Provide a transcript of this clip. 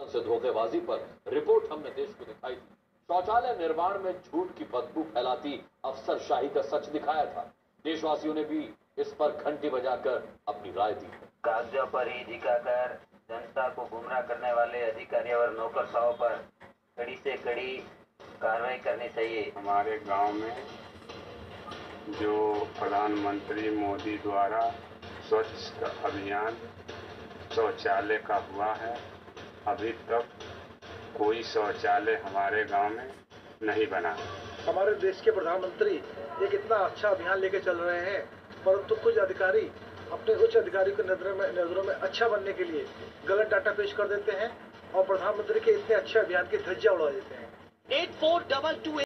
मकसद से धोखेबाजी पर रिपोर्ट हमने देश को दिखाई थी। शौचालय निर्माण में झूठ की बदबू फैलाती अफसरशाही का सच दिखाया था। देशवासियों ने भी इस पर घंटी बजाकर अपनी राय दी। कागजों पर ही दिखाकर जनता को गुमराह करने वाले अधिकारियों और नौकरशाहों पर कड़ी से कड़ी कार्रवाई करनी चाहिए। हमारे गांव में जो प्रधानमंत्री मोदी द्वारा स्वच्छ अभियान शौचालय का हुआ है, अभी तक कोई शौचालय हमारे गांव में नहीं बना। हमारे देश के प्रधानमंत्री एक इतना अच्छा अभियान लेके चल रहे हैं, परंतु कुछ अधिकारी अपने उच्च अधिकारी को नजरों में अच्छा बनने के लिए गलत डाटा पेश कर देते हैं और प्रधानमंत्री के इतने अच्छे अभियान की धज्जियां उड़ा देते हैं। 8422